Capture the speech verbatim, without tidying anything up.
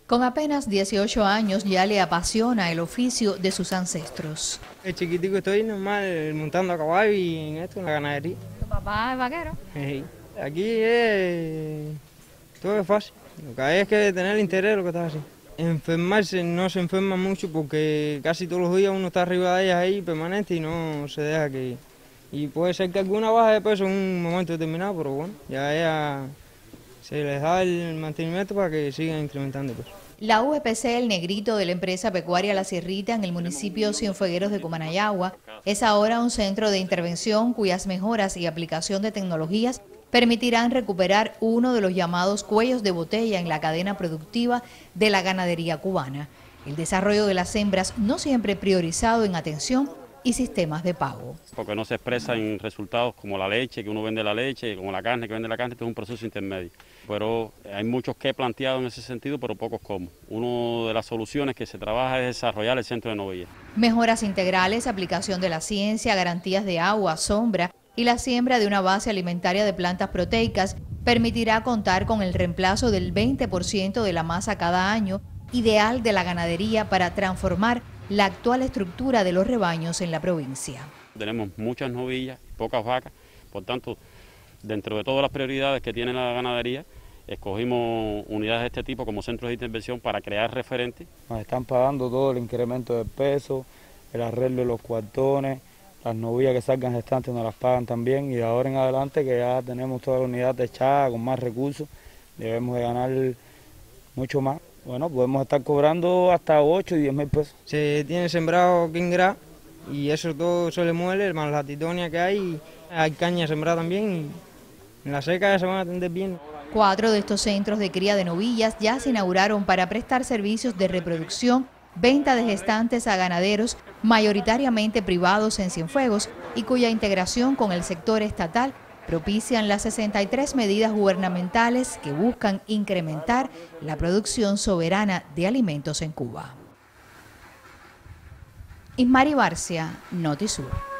Con apenas dieciocho años ya le apasiona el oficio de sus ancestros. El chiquitico estoy normal montando a caballo y en esto, en la ganadería. ¿Tu papá es vaquero? Sí. Aquí es... todo es fácil. Lo que hay es que tener el interés de lo que estás haciendo. Enfermarse no se enferma mucho porque casi todos los días uno está arriba de ellas ahí permanente y no se deja que... Y puede ser que alguna baja de peso en un momento determinado, pero bueno, ya ella se les da el mantenimiento para que sigan incrementando el peso. La U G P C El Negrito de la empresa pecuaria La Sierrita en el municipio Cienfuegueros de Cumanayagua es ahora un centro de intervención cuyas mejoras y aplicación de tecnologías permitirán recuperar uno de los llamados cuellos de botella en la cadena productiva de la ganadería cubana. El desarrollo de las hembras no siempre priorizado en atención y sistemas de pago. Porque no se expresa en resultados como la leche, que uno vende la leche, como la carne, que vende la carne, esto es un proceso intermedio. Pero hay muchos que he planteado en ese sentido, pero pocos cómo. Una de las soluciones que se trabaja es desarrollar el centro de novillas. Mejoras integrales, aplicación de la ciencia, garantías de agua, sombra y la siembra de una base alimentaria de plantas proteicas permitirá contar con el reemplazo del veinte por ciento de la masa cada año, ideal de la ganadería para transformar la actual estructura de los rebaños en la provincia. Tenemos muchas novillas, pocas vacas, por tanto, dentro de todas las prioridades que tiene la ganadería, escogimos unidades de este tipo como centros de intervención para crear referentes. Nos están pagando todo el incremento del peso, el arreglo de los cuartones, las novillas que salgan gestantes nos las pagan también y de ahora en adelante que ya tenemos toda la unidad echada con más recursos, debemos de ganar mucho más. Bueno, podemos estar cobrando hasta ocho y diez mil pesos. Se tiene sembrado quingra y eso todo se le muele, más la titonia que hay, y hay caña sembrada también y en la seca ya se van a atender bien. Cuatro de estos centros de cría de novillas ya se inauguraron para prestar servicios de reproducción, venta de gestantes a ganaderos, mayoritariamente privados en Cienfuegos, y cuya integración con el sector estatal propician las sesenta y tres medidas gubernamentales que buscan incrementar la producción soberana de alimentos en Cuba. Ismari Barcia, Notisur.